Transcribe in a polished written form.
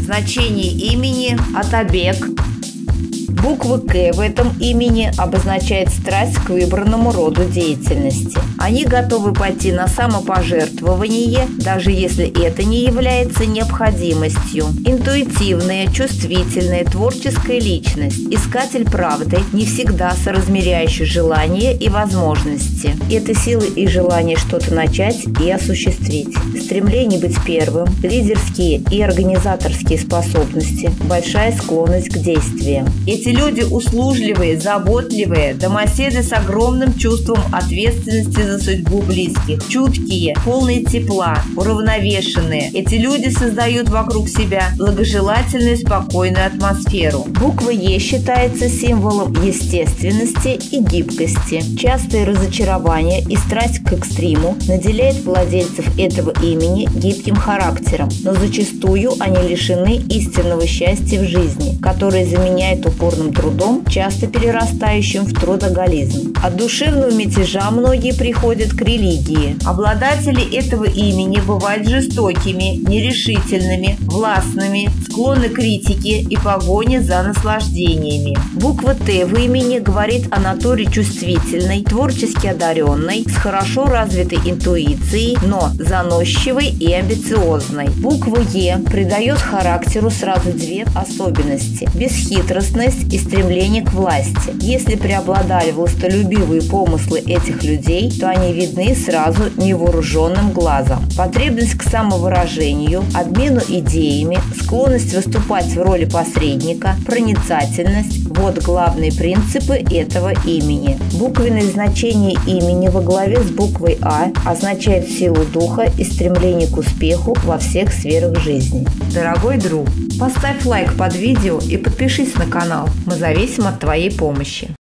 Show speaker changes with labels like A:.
A: Значение имени – Атабек. Буква «К» в этом имени обозначает страсть к выбранному роду деятельности. Они готовы пойти на самопожертвование, даже если это не является необходимостью. Интуитивная, чувствительная, творческая личность, искатель правды, не всегда соразмеряющий желания и возможности. Это силы и желание что-то начать и осуществить. Стремление быть первым, лидерские и организаторские способности, большая склонность к действиям. Эти люди услужливые, заботливые, домоседы с огромным чувством ответственности за судьбу близких, чуткие, полные тепла, уравновешенные. Эти люди создают вокруг себя благожелательную, спокойную атмосферу. Буква «Е» считается символом естественности и гибкости. Частые разочарования и страсть к экстриму наделяют владельцев этого имени гибким характером, но зачастую они лишены истинного счастья в жизни, которое заменяет упорным трудом, часто перерастающим в трудоголизм. От душевного мятежа многие приходят к религии. Обладатели этого имени бывают жестокими, нерешительными, властными, склонны к критике и погоне за наслаждениями. Буква «Т» в имени говорит о натуре чувствительной, творчески одаренной, с хорошо развитой интуицией, но заносчивой и амбициозной. Буква «Е» придает характеру сразу две особенности – бесхитростность и стремление к власти. Если преобладали властолюбивые помыслы этих людей, то они видны сразу невооруженным глазом. Потребность к самовыражению, обмену идеями, склонность выступать в роли посредника, проницательность – вот главные принципы этого имени. Буквенное значение имени во главе с буквой «А» означает силу духа и стремление к успеху во всех сферах жизни. Дорогой друг, поставь лайк под видео и подпишись на канал. Мы зависим от твоей помощи.